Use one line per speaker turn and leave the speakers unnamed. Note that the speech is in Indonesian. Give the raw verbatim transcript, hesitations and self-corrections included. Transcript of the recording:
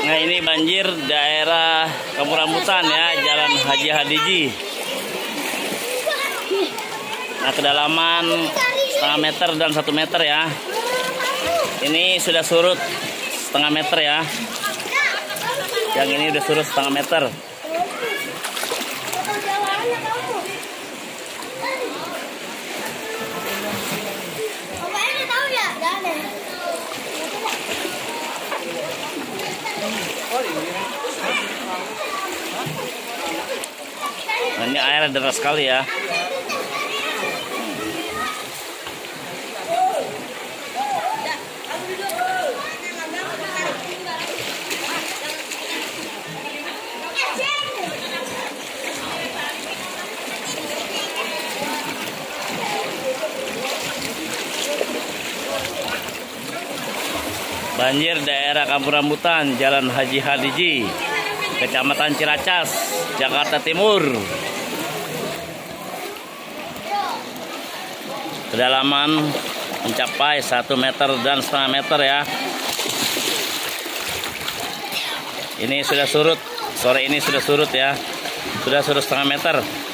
Nah, ini banjir daerah Kampung Rambutan ya, Jalan Haji Hadiji. Nah, kedalaman setengah meter dan satu meter ya. Ini sudah surut setengah meter ya. Yang ini udah surut setengah meter. Nah, ini air deras sekali ya. Banjir daerah Kampung Rambutan, Jalan Haji Hadiji, Kecamatan Ciracas, Jakarta Timur. Kedalaman mencapai satu meter dan setengah meter ya. Ini sudah surut, sore ini sudah surut ya. Sudah surut setengah meter.